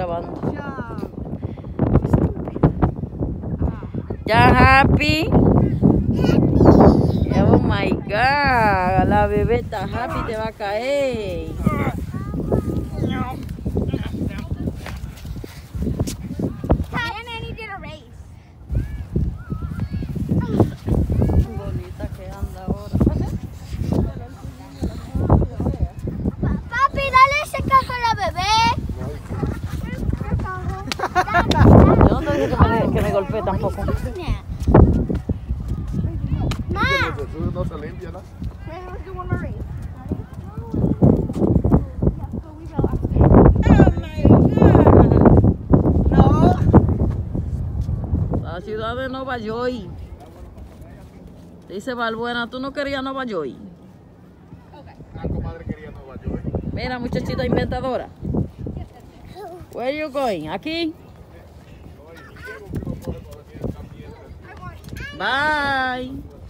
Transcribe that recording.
grabando. Ya, Happy. Oh my God. La bebé está happy, te va a caer. Bonita que anda ahora. Papi, dale ese cajo a la bebé. Yo no te dije que me golpeé tampoco. No se limpia, ¿no? La ciudad de Nueva York. Dice Balbuena, ¿tú no querías Nueva York? La comadre quería Nueva York. Mira, muchachita inventadora. Where you going? ¿Aquí? Bye.